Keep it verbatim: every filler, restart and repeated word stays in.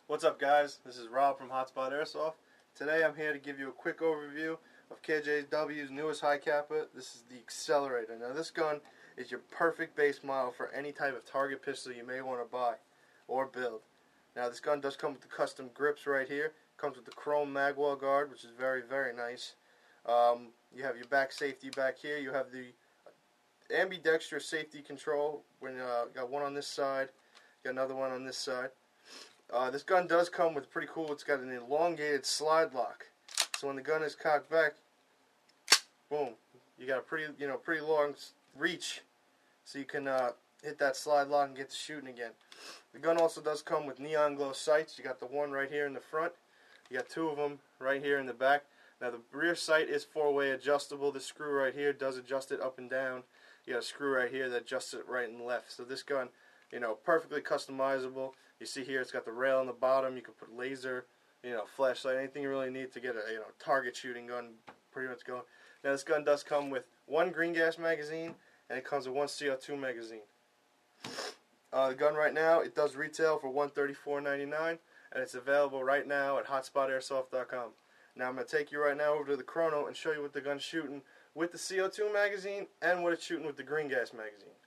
What's up, guys? This is Rob from Hotspot Airsoft. Today I'm here to give you a quick overview of K J W's newest high capper. This is the Accelerator. Now this gun is your perfect base model for any type of target pistol you may want to buy or build. Now this gun does come with the custom grips right here. Comes with the chrome magwell guard, which is very, very nice. Um, you have your back safety back here. You have the ambidextrous safety control. When uh, got one on this side, got another one on this side. Uh, this gun does come with pretty cool. It's got an elongated slide lock, so when the gun is cocked back, boom, you got a pretty, you know, pretty long reach, so you can uh, hit that slide lock and get to shooting again. The gun also does come with neon glow sights. You got the one right here in the front. You got two of them right here in the back. Now the rear sight is four-way adjustable. This screw right here does adjust it up and down. You got a screw right here that adjusts it right and left. So this gun, you know, perfectly customizable. You see here it's got the rail on the bottom. You can put laser, you know, flashlight, anything you really need to get a, you know, target shooting gun pretty much going. Now this gun does come with one green gas magazine, and it comes with one C O two magazine. Uh, the gun right now, it does retail for one hundred thirty-four ninety-nine, and it's available right now at hotspot airsoft dot com. Now I'm going to take you right now over to the chrono and show you what the gun's shooting with the C O two magazine and what it's shooting with the green gas magazine.